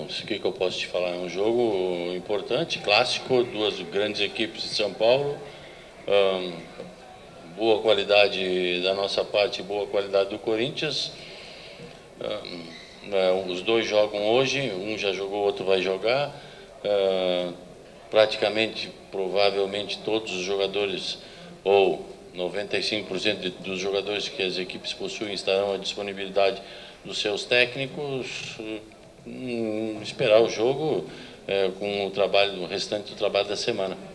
O que eu posso te falar? É um jogo importante, clássico, duas grandes equipes de São Paulo, boa qualidade da nossa parte, boa qualidade do Corinthians. Os dois jogam hoje, um já jogou, o outro vai jogar. Praticamente, provavelmente todos os jogadores, ou 95% dos jogadores que as equipes possuem, estarão à disponibilidade dos seus técnicos. Esperar o jogo com o restante do trabalho da semana.